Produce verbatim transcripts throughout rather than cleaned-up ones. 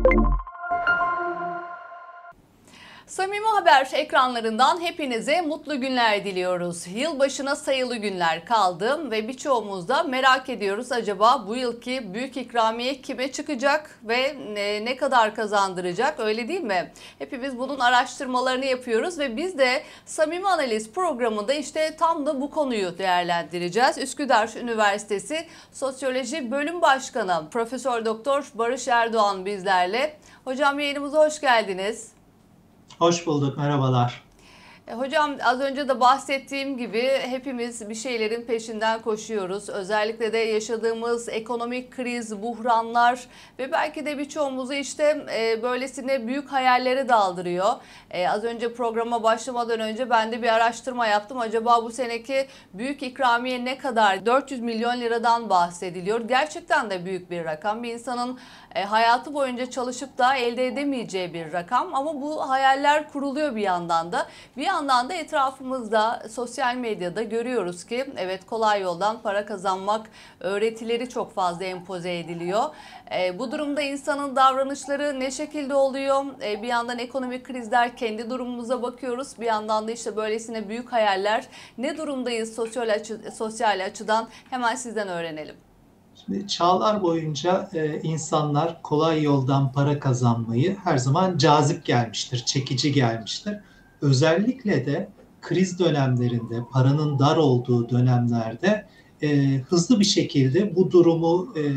Samimi Haber ekranlarından hepinize mutlu günler diliyoruz. Yılbaşına sayılı günler kaldı ve birçoğumuz da merak ediyoruz, acaba bu yılki büyük ikramiye kime çıkacak ve ne, ne kadar kazandıracak, öyle değil mi? Hepimiz bunun araştırmalarını yapıyoruz ve biz de Samimi Analiz programında işte tam da bu konuyu değerlendireceğiz. Üsküdar Üniversitesi Sosyoloji Bölüm Başkanı Profesör Doktor Barış Erdoğan bizlerle. Hocam, yayınımıza hoş geldiniz. Hoş bulduk, merhabalar. Hocam, az önce de bahsettiğim gibi hepimiz bir şeylerin peşinden koşuyoruz. Özellikle de yaşadığımız ekonomik kriz, buhranlar ve belki de birçoğumuzu işte e, böylesine büyük hayallere daldırıyor. E, az önce programa başlamadan önce ben de bir araştırma yaptım. Acaba bu seneki büyük ikramiye ne kadar? dört yüz milyon liradan bahsediliyor. Gerçekten de büyük bir rakam. Bir insanın e, hayatı boyunca çalışıp da elde edemeyeceği bir rakam. Ama bu hayaller kuruluyor bir yandan da. Bir yandan da etrafımızda, sosyal medyada görüyoruz ki evet, kolay yoldan para kazanmak öğretileri çok fazla empoze ediliyor. E, bu durumda insanın davranışları ne şekilde oluyor? E, bir yandan ekonomik krizler, kendi durumumuza bakıyoruz. Bir yandan da işte böylesine büyük hayaller. Ne durumdayız sosyal, açı, sosyal açıdan? Hemen sizden öğrenelim. Şimdi çağlar boyunca e, insanlar kolay yoldan para kazanmayı her zaman cazip gelmiştir, çekici gelmiştir. Özellikle de kriz dönemlerinde, paranın dar olduğu dönemlerde e, hızlı bir şekilde bu durumu e,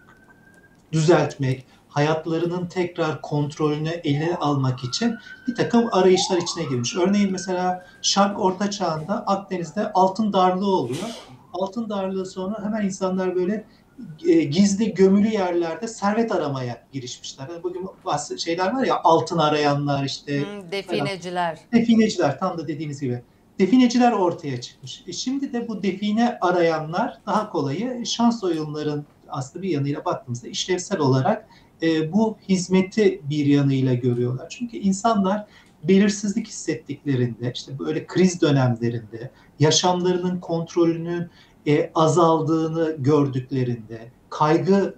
düzeltmek, hayatlarının tekrar kontrolünü eline almak için bir takım arayışlar içine girmiş. Örneğin mesela Şark Orta Çağ'ında Akdeniz'de altın darlığı oluyor. Altın darlığı sonra hemen insanlar böyle e, gizli gömülü yerlerde servet aramaya girişmişler. Yani bugün bazı şeyler var ya, altın arayanlar işte. Hmm, defineciler. Falan. Defineciler, tam da dediğiniz gibi. Defineciler ortaya çıkmış. E şimdi de bu define arayanlar daha kolayı şans oyunların aslında bir yanıyla baktığımızda işlevsel olarak e, bu hizmeti bir yanıyla görüyorlar. Çünkü insanlar belirsizlik hissettiklerinde, işte böyle kriz dönemlerinde, yaşamlarının kontrolünün e, azaldığını gördüklerinde, kaygılı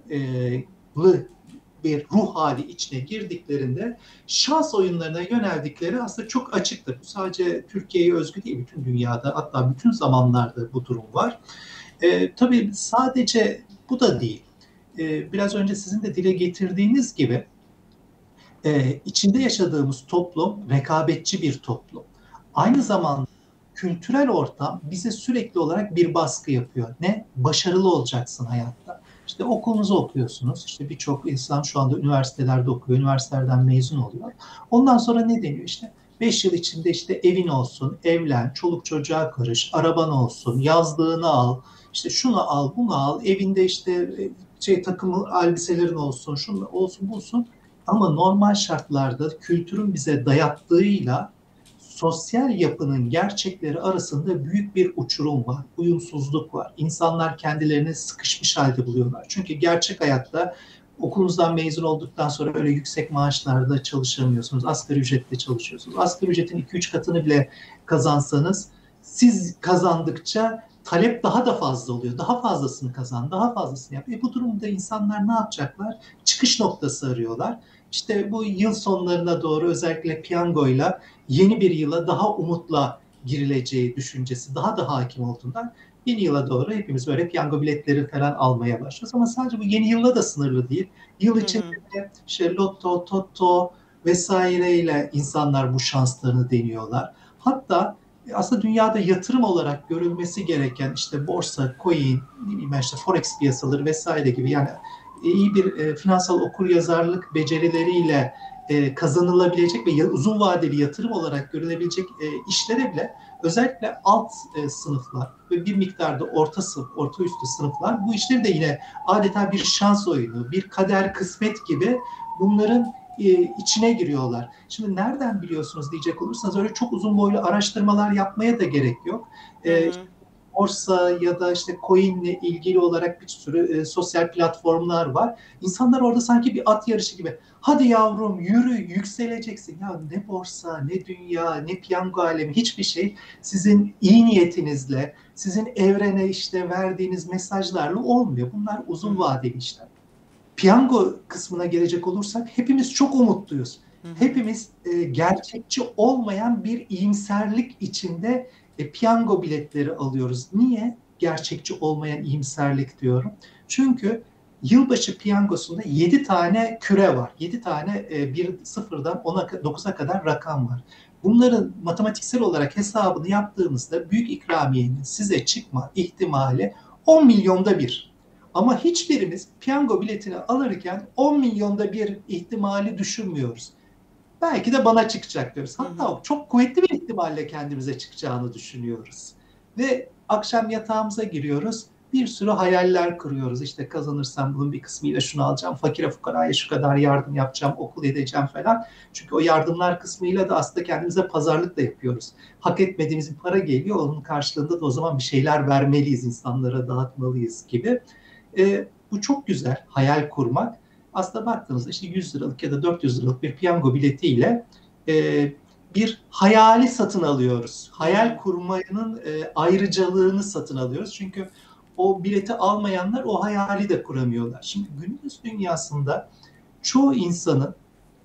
bir ruh hali içine girdiklerinde şans oyunlarına yöneldikleri aslında çok açıktır. Bu sadece Türkiye'ye özgü değil, bütün dünyada, hatta bütün zamanlarda bu durum var. E, tabii sadece bu da değil. E, biraz önce sizin de dile getirdiğiniz gibi e, içinde yaşadığımız toplum rekabetçi bir toplum. Aynı zamanda kültürel ortam bize sürekli olarak bir baskı yapıyor. Ne? Başarılı olacaksın hayatta. İşte okulunuzu okuyorsunuz. İşte birçok insan şu anda üniversitelerde okuyor, üniversitelerden mezun oluyor. Ondan sonra ne deniyor? İşte beş yıl içinde işte evin olsun, evlen, çoluk çocuğa karış, araban olsun, yazlığını al, işte şunu al, bunu al, evinde işte şey takımı elbiselerin olsun, şunu olsun, bulsun. Ama normal şartlarda kültürün bize dayattığıyla sosyal yapının gerçekleri arasında büyük bir uçurum var, uyumsuzluk var. İnsanlar kendilerini sıkışmış halde buluyorlar. Çünkü gerçek hayatta okulunuzdan mezun olduktan sonra öyle yüksek maaşlarda çalışamıyorsunuz. Asgari ücretle çalışıyorsunuz. Asgari ücretin iki üç katını bile kazansanız, siz kazandıkça talep daha da fazla oluyor. Daha fazlasını kazan, daha fazlasını yap. E bu durumda insanlar ne yapacaklar? Çıkış noktası arıyorlar. İşte bu yıl sonlarına doğru özellikle piyangoyla yeni bir yıla daha umutla girileceği düşüncesi daha da hakim olduğundan yeni yıla doğru hepimiz böyle piyango biletleri falan almaya başlıyoruz. Ama sadece bu yeni yılla da sınırlı değil. Yıl içinde de işte loto, toto vesaireyle insanlar bu şanslarını deniyorlar. Hatta aslında dünyada yatırım olarak görülmesi gereken işte borsa, coin, ne bileyim işte forex piyasaları vesaire gibi, yani iyi bir e, finansal okuryazarlık becerileriyle e, kazanılabilecek ve uzun vadeli yatırım olarak görülebilecek e, işlere bile özellikle alt e, sınıflar ve bir miktarda orta sınıf, orta üstü sınıflar bu işleri de yine adeta bir şans oyunu, bir kader kısmet gibi bunların e, içine giriyorlar. Şimdi nereden biliyorsunuz diyecek olursanız, öyle çok uzun boylu araştırmalar yapmaya da gerek yok. E, işte borsa ya da işte coin'le ilgili olarak bir sürü e, sosyal platformlar var. İnsanlar orada sanki bir at yarışı gibi. Hadi yavrum yürü, yükseleceksin. Ya ne borsa, ne dünya, ne piyango alemi, hiçbir şey sizin iyi niyetinizle, sizin evrene işte verdiğiniz mesajlarla olmuyor. Bunlar uzun vadeli işler. piyango kısmına gelecek olursak hepimiz çok umutluyuz. Hı hı. Hepimiz e, gerçekçi olmayan bir iyimserlik içinde e, piyango biletleri alıyoruz. Niye gerçekçi olmayan iyimserlik diyorum? Çünkü yılbaşı piyangosunda yedi tane küre var. yedi tane e, bir sıfırdan ona dokuza kadar rakam var. Bunların matematiksel olarak hesabını yaptığımızda büyük ikramiyenin size çıkma ihtimali on milyonda bir. Ama hiçbirimiz piyango biletini alırken on milyonda bir ihtimali düşünmüyoruz. Belki de bana çıkacak diyoruz. Hatta çok kuvvetli bir ihtimalle kendimize çıkacağını düşünüyoruz. Ve akşam yatağımıza giriyoruz. Bir sürü hayaller kuruyoruz. İşte kazanırsam bunun bir kısmıyla şunu alacağım. Fakire fukaraya şu kadar yardım yapacağım, okul edeceğim falan. Çünkü o yardımlar kısmıyla da aslında kendimize pazarlık da yapıyoruz. Hak etmediğimiz bir para geliyor. Onun karşılığında da o zaman bir şeyler vermeliyiz, insanlara dağıtmalıyız gibi. E, bu çok güzel, hayal kurmak. Aslında baktığınızda işte yüz liralık ya da dört yüz liralık bir piyango biletiyle e, bir hayali satın alıyoruz. Hayal kurmanın e, ayrıcalığını satın alıyoruz. Çünkü o bileti almayanlar o hayali de kuramıyorlar. Şimdi günümüz dünyasında çoğu insanın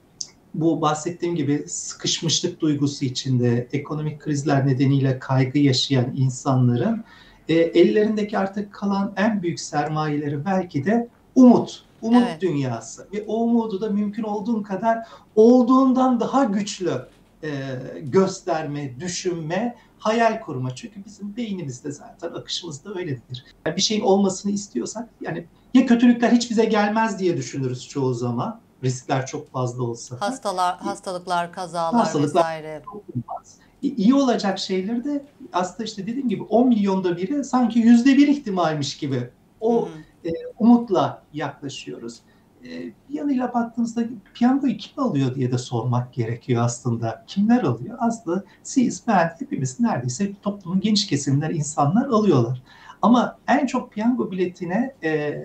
bu bahsettiğim gibi sıkışmışlık duygusu içinde, ekonomik krizler nedeniyle kaygı yaşayan insanların e, ellerindeki artık kalan en büyük sermayeleri belki de umut. Umut Evet. dünyası. Ve o umudu da mümkün olduğun kadar olduğundan daha güçlü e, gösterme, düşünme, hayal kurma. Çünkü bizim beynimizde zaten akışımızda öyledir. Yani bir şeyin olmasını istiyorsak yani ya kötülükler hiç bize gelmez diye düşünürüz çoğu zaman. Riskler çok fazla olsa da. Hastalar, hastalıklar, kazalar Hastalıklar vesaire. olmaz. İyi olacak şeyleri de aslında işte dediğim gibi on milyonda biri sanki yüzde bir ihtimalmiş gibi o Hı hı. e, umutla yaklaşıyoruz. E, bir yanıyla baktığımızda piyangoyu kim alıyor diye de sormak gerekiyor aslında. Kimler alıyor? Aslında siz, ben, hepimiz neredeyse toplumun geniş kesimler insanlar alıyorlar. Ama en çok piyango biletine e,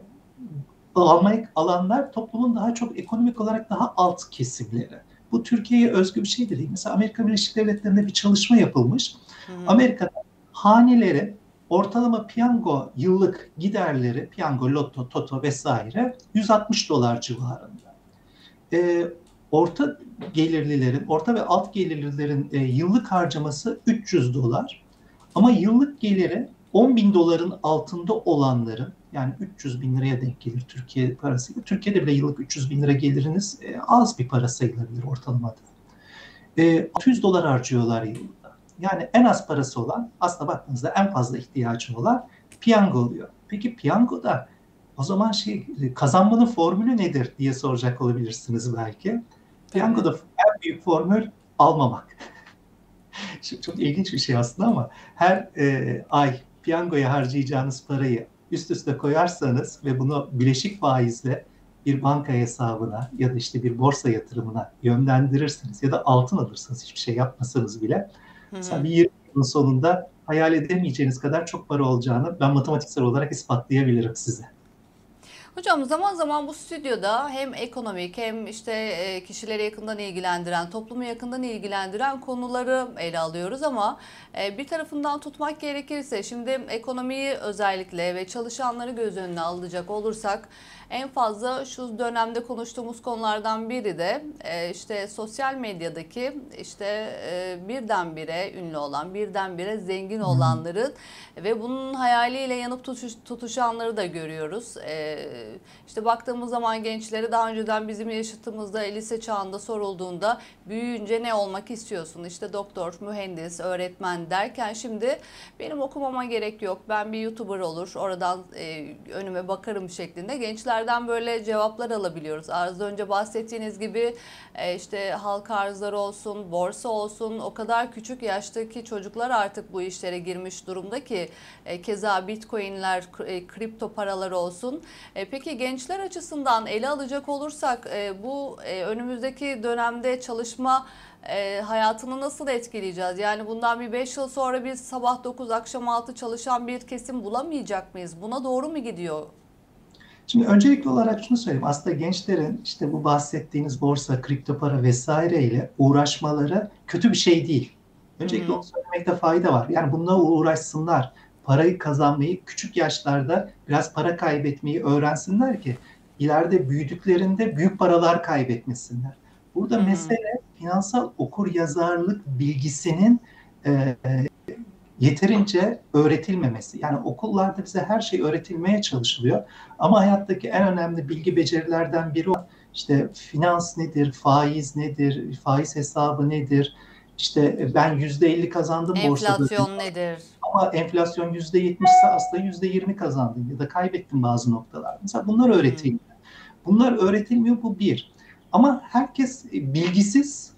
almak alanlar toplumun daha çok ekonomik olarak daha alt kesimleri. Bu Türkiye'ye özgü bir şey de değil. Mesela Amerika Birleşik Devletleri'nde bir çalışma yapılmış. Hı hı. Amerika'da hanelerin ortalama piyango yıllık giderleri, piyango, loto, toto vesaire yüz altmış dolar civarında. Ee, orta gelirlilerin, orta ve alt gelirlilerin e, yıllık harcaması üç yüz dolar. Ama yıllık geliri on bin doların altında olanların, yani üç yüz bin liraya denk gelir Türkiye parasıyla. Türkiye'de bile yıllık üç yüz bin lira geliriniz e, az bir para sayılabilir ortalamada. E, altı yüz dolar harcıyorlar yılda. Yani en az parası olan, aslında baktığınızda en fazla ihtiyacı olan piyango oluyor. Peki piyangoda o zaman şey kazanmanın formülü nedir diye soracak olabilirsiniz belki. Piyangoda en büyük formül almamak. Şimdi çok ilginç bir şey aslında ama her e, ay piyangoya harcayacağınız parayı üst üste koyarsanız ve bunu bileşik faizle bir banka hesabına ya da işte bir borsa yatırımına yönlendirirsiniz ya da altın alırsınız hiçbir şey yapmasanız bile. Hı Mesela hı. bir yirmi yılın sonunda hayal edemeyeceğiniz kadar çok para olacağını ben matematiksel olarak ispatlayabilirim size. Hocam zaman zaman bu stüdyoda hem ekonomik hem işte e, kişileri yakından ilgilendiren, toplumu yakından ilgilendiren konuları ele alıyoruz ama e, bir tarafından tutmak gerekirse şimdi ekonomiyi özellikle ve çalışanları göz önüne alacak olursak en fazla şu dönemde konuştuğumuz konulardan biri de e, işte sosyal medyadaki işte e, birdenbire ünlü olan, birdenbire zengin olanların ve bunun hayaliyle yanıp tutuş, tutuşanları da görüyoruz. E, işte baktığımız zaman gençlere daha önceden bizim yaşıtımızda lise çağında sorulduğunda büyüyünce ne olmak istiyorsun? İşte doktor, mühendis, öğretmen derken şimdi benim okumama gerek yok. Ben bir YouTuber olur, oradan e, önüme bakarım şeklinde gençlerden böyle cevaplar alabiliyoruz. Az önce bahsettiğiniz gibi e, işte halka arzları olsun, borsa olsun o kadar küçük yaştaki çocuklar artık bu işlere girmiş durumda ki e, keza Bitcoin'ler, e, kripto paralar olsun. E, peki gençler açısından ele alacak olursak e, bu e, önümüzdeki dönemde çalışma e, hayatını nasıl etkileyeceğiz? Yani bundan bir beş yıl sonra biz sabah dokuz akşam altı çalışan bir kesim bulamayacak mıyız? Buna doğru mu gidiyor? Şimdi öncelikli olarak şunu söyleyeyim. Aslında gençlerin işte bu bahsettiğiniz borsa, kripto para vesaire ile uğraşmaları kötü bir şey değil. Öncelikle Hı hı. onu söylemekte fayda var. Yani bununla uğraşsınlar. Parayı kazanmayı, küçük yaşlarda biraz para kaybetmeyi öğrensinler ki ileride büyüdüklerinde büyük paralar kaybetmesinler. Burada Hı hı. mesele finansal okuryazarlık bilgisinin e, yeterince öğretilmemesi. Yani okullarda bize her şey öğretilmeye çalışılıyor. Ama hayattaki en önemli bilgi becerilerden biri o. İşte finans nedir, faiz nedir, faiz hesabı nedir? İşte ben yüzde elli kazandım borsada Enflasyon nedir? ama enflasyon yüzde yetmişse aslında yüzde yirmi kazandın ya da kaybettin bazı noktalar. Mesela bunlar Hı hı. öğretilmiyor. Bunlar öğretilmiyor, bu bir. Ama herkes bilgisiz,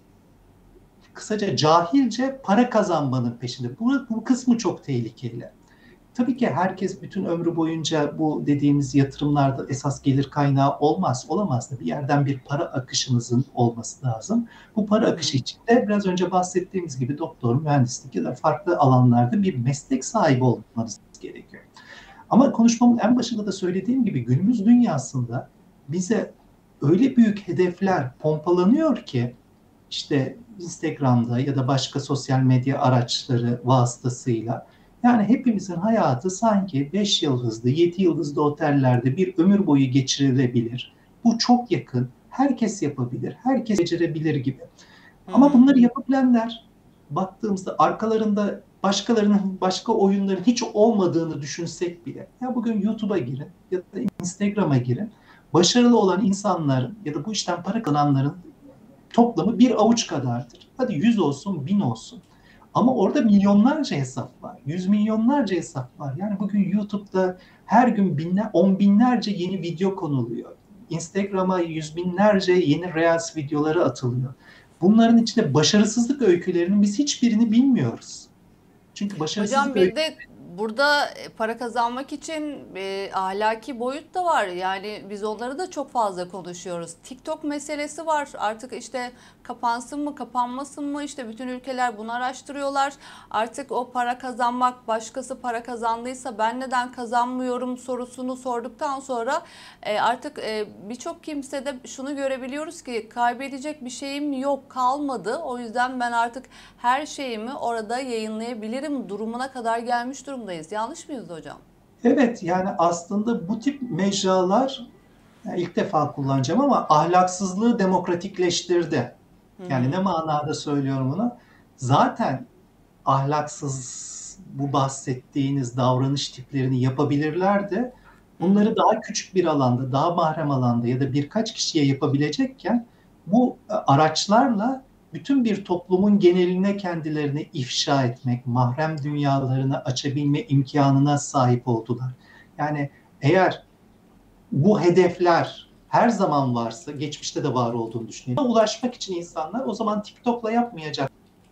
kısaca cahilce para kazanmanın peşinde. Bu, bu kısmı çok tehlikeli. Tabii ki herkes bütün ömrü boyunca bu dediğimiz yatırımlarda esas gelir kaynağı olmaz, olamaz da bir yerden bir para akışınızın olması lazım. Bu para Hı akışı hı. için de biraz önce bahsettiğimiz gibi doktor, mühendislik ya da farklı alanlarda bir meslek sahibi olmanız gerekiyor. Ama konuşmamın en başında da söylediğim gibi günümüz dünyasında bize öyle büyük hedefler pompalanıyor ki işte Instagram'da ya da başka sosyal medya araçları vasıtasıyla yani hepimizin hayatı sanki beş yıldızlı, yedi yıldızlı otellerde bir ömür boyu geçirilebilir. Bu çok yakın. Herkes yapabilir, herkes becerebilir gibi. Hı Ama hı. bunları yapabilenler baktığımızda arkalarında başkalarının başka oyunların hiç olmadığını düşünsek bile ya bugün YouTube'a girin ya da Instagram'a girin. Başarılı olan insanların ya da bu işten para kazananların toplamı bir avuç kadardır. Hadi yüz olsun, bin olsun. Ama orada milyonlarca hesap var. Yüz milyonlarca hesap var. Yani bugün YouTube'da her gün binler, on binlerce yeni video konuluyor. Instagram'a yüz binlerce yeni Reels videoları atılıyor. Bunların içinde başarısızlık öykülerinin biz hiçbirini bilmiyoruz. Çünkü Hocam başarısızlık bir öykü... de burada e, para kazanmak için e, ahlaki boyut da var. Yani biz onları da çok fazla konuşuyoruz. TikTok meselesi var. Artık işte kapansın mı, kapanmasın mı? İşte bütün ülkeler bunu araştırıyorlar. Artık o para kazanmak, başkası para kazandıysa ben neden kazanmıyorum sorusunu sorduktan sonra e, artık e, birçok kimsede şunu görebiliyoruz ki kaybedecek bir şeyim yok, kalmadı. O yüzden ben artık her şeyimi orada yayınlayabilirim durumuna kadar gelmiş durumdayız. Yanlış mıyız hocam? Evet, yani aslında bu tip mecralar yani ilk defa kullanacağım ama ahlaksızlığı demokratikleştirdi. Hı Yani hı. ne manada söylüyorum bunu? Zaten ahlaksız bu bahsettiğiniz davranış tiplerini yapabilirler de Hı hı. bunları daha küçük bir alanda, daha mahrem alanda ya da birkaç kişiye yapabilecekken bu e, araçlarla bütün bir toplumun geneline kendilerini ifşa etmek, mahrem dünyalarını açabilme imkanına sahip oldular. Yani eğer bu hedefler her zaman varsa, geçmişte de var olduğunu düşünüyorum. Ulaşmak için insanlar o zaman TikTok'la yapmayacak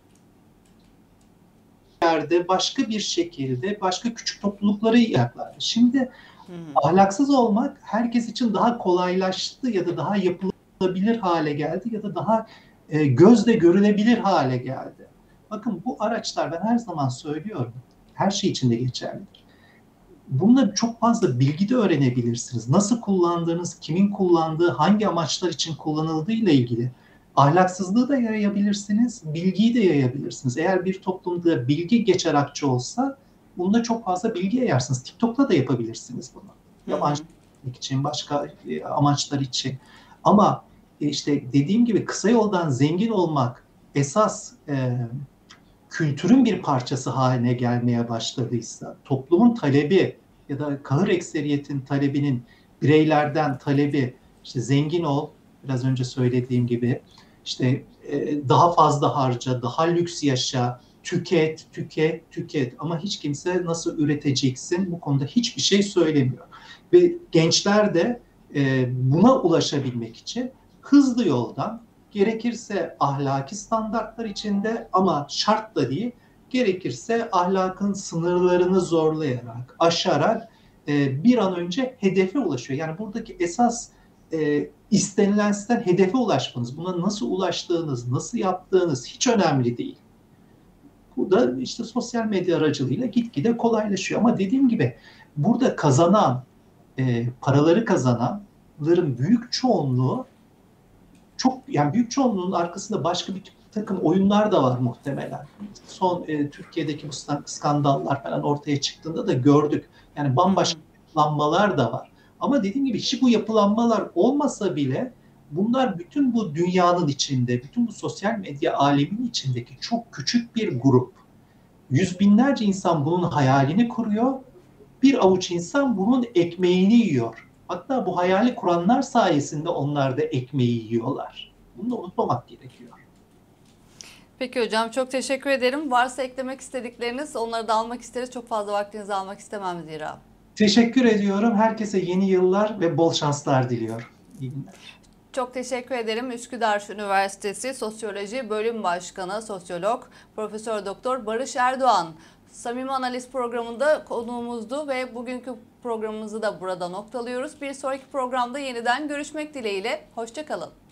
yerde başka bir şekilde başka küçük toplulukları yaptılar. Şimdi Hı hı. ahlaksız olmak herkes için daha kolaylaştı ya da daha yapılabilir hale geldi ya da daha e, gözle görülebilir hale geldi. Bakın bu araçlar ben her zaman söylüyorum. Her şey için de geçerlidir. Bununla çok fazla bilgi de öğrenebilirsiniz. Nasıl kullandığınız, kimin kullandığı, hangi amaçlar için kullanıldığı ile ilgili. Ahlaksızlığı da yayabilirsiniz, bilgiyi de yayabilirsiniz. Eğer bir toplumda bilgi geçer akçe olsa bunda çok fazla bilgi yayarsınız. TikTok'ta da yapabilirsiniz bunu. Hı hı. Yabancılık için, başka e, amaçlar için. Ama e, işte dediğim gibi kısa yoldan zengin olmak esas e, kültürün bir parçası haline gelmeye başladıysa, toplumun talebi ya da kahır ekseriyetin talebinin bireylerden talebi işte zengin ol, biraz önce söylediğim gibi işte e, daha fazla harca, daha lüks yaşa, tüket, tüket, tüket ama hiç kimse nasıl üreteceksin bu konuda hiçbir şey söylemiyor. Ve gençler de e, buna ulaşabilmek için hızlı yoldan gerekirse ahlaki standartlar içinde ama şart da değil, gerekirse ahlakın sınırlarını zorlayarak, aşarak e, bir an önce hedefe ulaşıyor. Yani buradaki esas e, istenilen sizden hedefe ulaşmanız, buna nasıl ulaştığınız, nasıl yaptığınız hiç önemli değil. Bu da işte sosyal medya aracılığıyla gitgide kolaylaşıyor. Ama dediğim gibi burada kazanan, e, paraları kazananların büyük çoğunluğu çok yani büyük çoğunluğun arkasında başka bir takım oyunlar da var muhtemelen. Son e, Türkiye'deki bu skandallar falan ortaya çıktığında da gördük. Yani Hı bambaşka hı. yapılanmalar da var. Ama dediğim gibi hiç bu yapılanmalar olmasa bile bunlar bütün bu dünyanın içinde, bütün bu sosyal medya aleminin içindeki çok küçük bir grup. Yüz binlerce insan bunun hayalini kuruyor. Bir avuç insan bunun ekmeğini yiyor. Hatta bu hayali kuranlar sayesinde onlar da ekmeği yiyorlar. Bunu da unutmamak gerekiyor. Peki hocam, çok teşekkür ederim. Varsa eklemek istedikleriniz, onları da almak isteriz. Çok fazla vaktinizi almak istemem zira. Teşekkür ediyorum. Herkese yeni yıllar ve bol şanslar diliyorum. İyi günler. Çok teşekkür ederim. Üsküdar Üniversitesi Sosyoloji Bölüm Başkanı, Sosyolog Profesör Doktor Barış Erdoğan. Samimi Analiz programında konuğumuzdu ve bugünkü programımızı da burada noktalıyoruz. Bir sonraki programda yeniden görüşmek dileğiyle. Hoşça kalın.